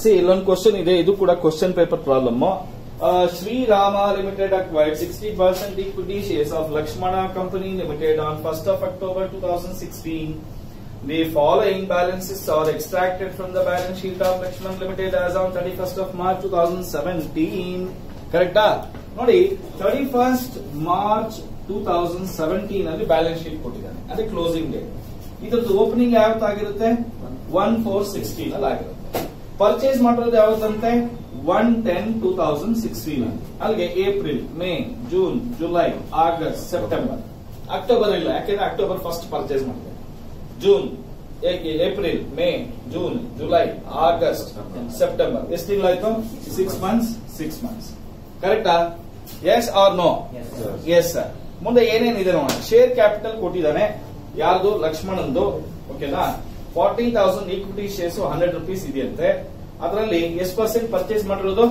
C ಇಲ್ಲೊಂದು question ಇದೆ, ಇದು ಕೂಡ question paper problem. Srirama Limited acquired 60% equity shares of Lakshmana Company Limited on 1st of October 2016. The following balances are extracted from the balance sheet of Lakshmana Limited as on 31st of March 2017. Correcta? ನೋಡಿ 31st March 2017 ಅಲ್ಲಿ balance sheet ಕೊಟ್ಟಿದ್ದಾನೆ, ಅದೇ closing date. ಇದರದ್ದು opening ಯಾವತ್ತಾಗಿರುತ್ತೆ? 1/4/16 ಅಲ್ಲಿ ಆಗಿರುತ್ತೆ. Purchase ಮಾಡಿರೋದು ಯಾವತ್ತಂತೆ? 1/10/2016 ಅಲ್ಲಿಗೆ April, May, June, July, August, September. October ಇಲ್ಲ, ಯಾಕೆಂದ್ರೆ ಅಕ್ಟೋಬರ್ ಫಸ್ಟ್ ಪರ್ಚೇಸ್ ಮಾಡಿದೆ. June, April, May, June, July, August, September. ಎಷ್ಟು ತಿಂಗಳಾಯ್ತು? 6 months. ಕರೆಕ್ಟಾ? Yes or no? Yes sir. ಮುಂದೆ ಏನೇನಿದೆ ನೋಡೋಣ. ಶೇರ್ ಕ್ಯಾಪಿಟಲ್ ಕೊಟ್ಟಿದ್ದಾನೆ, ಯಾರ್ದು? ಲಕ್ಷ್ಮಣಂದು. ಓಕೆನಾ? 40,000 ಈಕ್ವಿಟಿ ಶೇರ್ಸ್ 100 rupees ಇದೆಯಂತೆ. ಅದರಲ್ಲಿ ಎಷ್ಟು ಪರ್ಸೆಂಟ್ ಪರ್ಚೇಸ್ ಮಾಡಿರೋದು?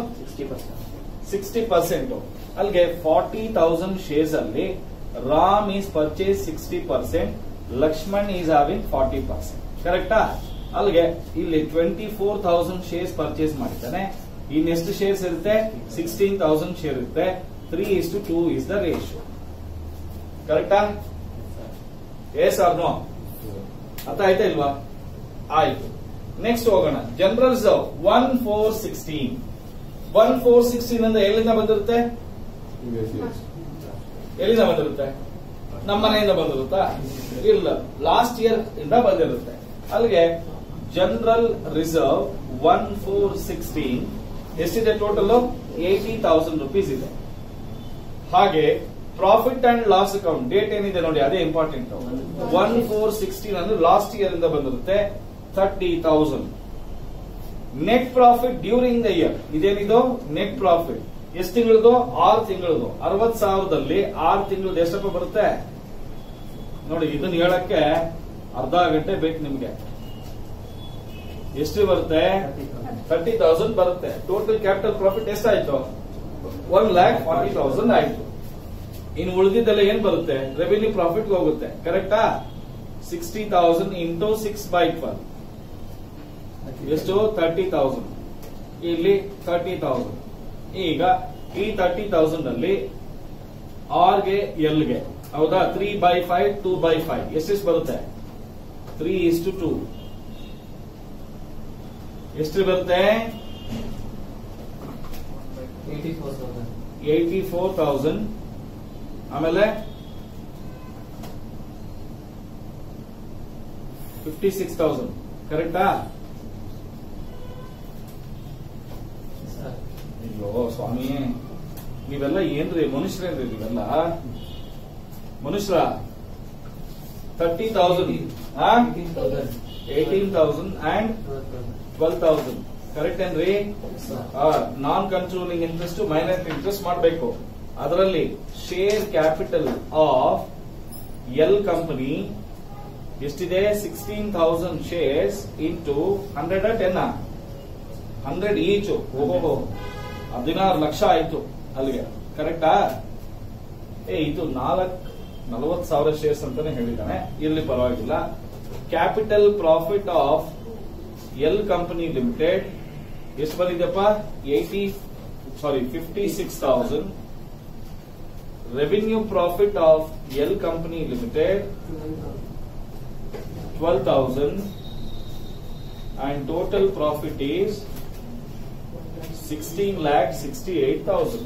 60%. ಅಲ್ಲಿಗೆ 40,000 ಶೇರ್ಸ್ ಅಲ್ಲಿ Ram is purchase 60%, Lakshman is having 40%. ಕರೆಕ್ಟಾ? ಅಲ್ಲಿಗೆ ಇಲ್ಲಿ 24,000 ಶೇರ್ಸ್ ಪರ್ಚೇಸ್ ಮಾಡಿದ್ದಾನೆ. ಇನ್ನೆಷ್ಟು ಶೇರ್ಸ್ ಇರುತ್ತೆ? 16,000 ಶೇರ್ ಇರುತ್ತೆ. 3:2 ಇಸ್ ದ ರೇಷಿಯೋ. ಕರೆಕ್ಟಾ? Yes or no? ಅರ್ಥ ಆಯ್ತಾ ಇಲ್ವಾ? ಆಯ್ತು. ನೆಕ್ಸ್ಟ್ ಹೋಗೋಣ. General reserve 1/4/16. 1/4/16 ಅಂದ್ರೆ ಎಲ್ಲಿಂದ ಬಂದಿರುತ್ತೆ? ಎಲ್ಲಿಂದ ಬಂದಿರುತ್ತೆ? ನಮ್ಮ ಮನೆಯಿಂದ ಬಂದಿರುತ್ತಾ? ಇಲ್ಲ, ಲಾಸ್ಟ್ ಇಯರ್ ಇಂದ ಬಂದಿರುತ್ತೆ. ಅಲ್ಲಿಗೆ ಜನರಲ್ ರಿಸರ್ವ್ 1/4/16 ಎಷ್ಟಿದೆ? ಟೋಟಲ್ 80,000 rupees ಇದೆ. ಹಾಗೆ profit and loss account date ಏನಿದೆ ನೋಡಿ, ಅದೇ ಇಂಪಾರ್ಟೆಂಟ್. 1/4/16 ಅಂದ್ರೆ ಲಾಸ್ಟ್ ಇಯರ್ ಇಂದ ಬಂದಿರುತ್ತೆ, 30,000. Net profit during the year ಇದೇನಿದು? ನೆಟ್ ಪ್ರಾಫಿಟ್ ಎಷ್ಟು ತಿಂಗಳದು? 6 ತಿಂಗಳದು. 60,000ದಲ್ಲಿ 6 ತಿಂಗಳದ್ದು ಎಷ್ಟಪ್ಪ ಬರುತ್ತೆ ನೋಡಿ. ಇದನ್ನ ಹೇಳಕ್ಕೆ ಅರ್ಧ ಗಂಟೆ ಬೇಕು ನಿಮ್ಗೆ. ಎಷ್ಟು ಬರುತ್ತೆ? 30,000 ಬರುತ್ತೆ. ಟೋಟಲ್ ಕ್ಯಾಪಿಟಲ್ ಪ್ರಾಫಿಟ್ ಎಷ್ಟಾಯ್ತು? 1,40,000 ಆಯ್ತು. ಇನ್ನು ಉಳಿದಿದ್ದೆಲ್ಲ ಏನ್ ಬರುತ್ತೆ? ರೆವಿನ್ಯೂ ಪ್ರಾಫಿಟ್ ಹೋಗುತ್ತೆ. ಕರೆಕ್ಟಾ? 60,000 ಇಂಟು 6/12 ಎಷ್ಟು? 30,000. ಇಲ್ಲಿ 30,000. ಈಗ ಈ 30,000 ಅಲ್ಲಿ ಆರ್ ಗೆ ಎಲ್ ಗೆ, ಹೌದಾ? 3/5 2/5 ಎಷ್ಟೆಷ್ಟು ಬರುತ್ತೆ? 3:2. ಎಷ್ಟು ಬರುತ್ತೆ? 84,000. ಆಮೇಲೆ 56,000. ಕರೆಕ್ಟಾ? ಅಯ್ಯೋ ಸ್ವಾಮಿ, ನೀವೆಲ್ಲ ಏನ್ರಿ ಮನುಷ್ಯರೇನ್ರಿ ನೀವೆಲ್ಲ? ಮನುಷ್ಯರ 30,000, 18,000 ಅಂಡ್ 12,000. ಕರೆಕ್ಟ್ ಏನ್ರಿ? Non controlling interest minor interest ಮಾಡಬೇಕು. ಅದರಲ್ಲಿ share capital of L company ಎಷ್ಟಿದೆ? 16,000 ಶೇರ್ಸ್ ಇಂಟು 110 100 ಈಚು. ಓಹೋ, 16 ಲಕ್ಷ ಆಯ್ತು ಅಲ್ಲಿಗೆ. ಕರೆಕ್ಟಾ? ಇದು 40,000 ಶೇರ್ಸ್ ಅಂತಾನೆ ಹೇಳಿದ್ದಾನೆ. ಇಲ್ಲಿ ಪರವಾಗಿಲ್ಲ. Capital profit of L company limited ಎಷ್ಟು ಬಂದಿದೆಪ್ಪ? 56,000. Revenue profit of L company limited 12,000 and total profit is 16,68,000.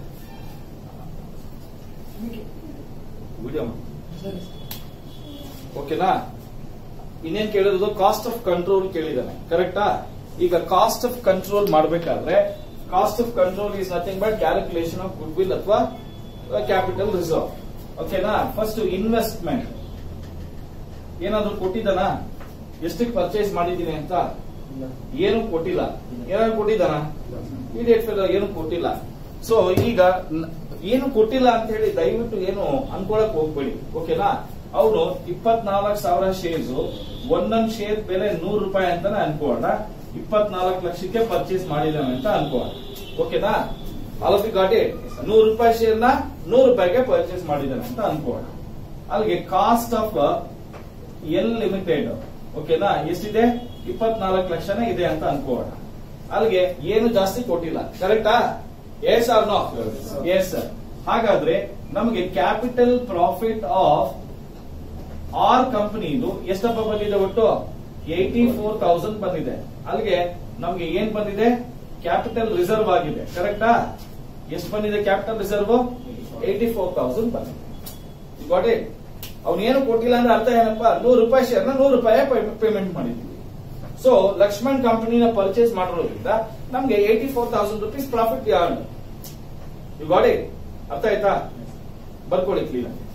ಓಕೆನಾ? ಇನ್ನೇನ್ ಕೇಳಿರೋದು? ಕಾಸ್ಟ್ ಆಫ್ ಕಂಟ್ರೋಲ್ ಕೇಳಿದಾನೆ. ಕರೆಕ್ಟಾ? ಈಗ ಕಾಸ್ಟ್ ಆಫ್ ಕಂಟ್ರೋಲ್ ಮಾಡಬೇಕಾದ್ರೆ cost of control is nothing but calculation of goodwill ಅಥವಾ ಕ್ಯಾಪಿಟಲ್ ರಿಸರ್ವ್. ಓಕೆನಾ? ಫಸ್ಟ್ ಇನ್ವೆಸ್ಟ್ಮೆಂಟ್ ಏನಾದ್ರು ಕೊಟ್ಟಿದ್ದಾನ? ಎಷ್ಟಕ್ಕೆ ಪರ್ಚೇಸ್ ಮಾಡಿದ್ದೀನಿ ಅಂತ ಏನು ಕೊಟ್ಟಿಲ್ಲ. ಏನಾದ್ರು ಕೊಟ್ಟಿದ್ದಾನ? ಇಡಿಯಟ್ ಫೆಲೋ, ಏನು ಕೊಟ್ಟಿಲ್ಲ. ಸೊ ಈಗ ಏನು ಕೊಟ್ಟಿಲ್ಲ ಅಂತ ಹೇಳಿ ದಯವಿಟ್ಟು ಏನು ಅನ್ಕೊಳಕ್ ಹೋಗ್ಬೇಡಿ. ಓಕೆನಾ? ಅವನು 24,000 ಶೇರ್ಸ್, ಒಂದೊಂದು ಶೇರ್ ಬೆಲೆ 100 ರೂಪಾಯಿ ಅಂತಾನೆ ಅನ್ಕೋಣ. 24 ಲಕ್ಷಕ್ಕೆ ಪರ್ಚೇಸ್ ಮಾಡಿದ್ದಾನೆ ಅಂತ ಅನ್ಕೋಣ. ಓಕೆನಾ? All of you got it. 100 ರೂಪಾಯಿ ಶೇರ್ ನ 100 ರೂಪಾಯಿಗೆ ಪರ್ಚೇಸ್ ಮಾಡಿದ್ದಾನೆ ಅಂತ ಅನ್ಕೋಣ. ಅಲ್ಲಿಗೆ ಕಾಸ್ಟ್ ಆಫ್ ಎಲ್ ಲಿಮಿಟೆಡ್ ಓಕೆನಾ ಎಷ್ಟಿದೆ? 24 ಲಕ್ಷನೇ ಇದೆ ಅಂತ ಅನ್ಕೋಣ. ಅಲ್ಲಿಗೆ ಏನು ಜಾಸ್ತಿ ಕೊಟ್ಟಿಲ್ಲ. ಕರೆಕ್ಟಾ? Yes or no? Yes sir. ಹಾಗಾದ್ರೆ ನಮಗೆ ಕ್ಯಾಪಿಟಲ್ ಪ್ರಾಫಿಟ್ ಆಫ್ ಆರ್ ಕಂಪನಿದು ಎಷ್ಟಪ್ಪ ಬಂದಿದೆ? ಒಟ್ಟು 84,000 ಬಂದಿದೆ. ಅಲ್ಲಿಗೆ ನಮ್ಗೆ ಏನ್ ಬಂದಿದೆ? ಕ್ಯಾಪಿಟಲ್ ರಿಸರ್ವ್ ಆಗಿದೆ. ಕರೆಕ್ಟಾ? ಎಷ್ಟು ಬಂದಿದೆ ಕ್ಯಾಪಿಟಲ್ ರಿಸರ್ವ್? 84,000 ಬಂದಿದೆ. Got it? ಅವನೇನು ಕೊಟ್ಟಿಲ್ಲ ಅಂದ್ರೆ ಅರ್ಥ ಏನಪ್ಪಾ? 100 ರೂಪಾಯಿ ಶೇರ್ನ 100 ರೂಪಾಯಿ ಪೇಮೆಂಟ್ ಮಾಡಿದ್ವಿ. ಸೊ ಲಕ್ಷ್ಮಣ್ ಕಂಪನಿನ ಪರ್ಚೇಸ್ ಮಾಡಿರೋದ್ರಿಂದ ನಮ್ಗೆ 84,000 rupees ಪ್ರಾಫಿಟ್ ಯಾರು? You got it? ಅರ್ಥ ಆಯ್ತಾ? ಬರ್ಕೊಳ್ಳಿ ಕ್ಲೀನ್.